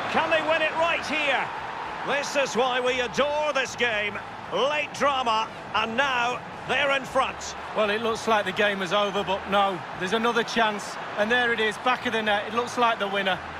Can they win it right here? This is why we adore this game. Late drama, and now they're in front. Well, it looks like the game is over, but no, there's another chance. And there it is, back of the net. It looks like the winner.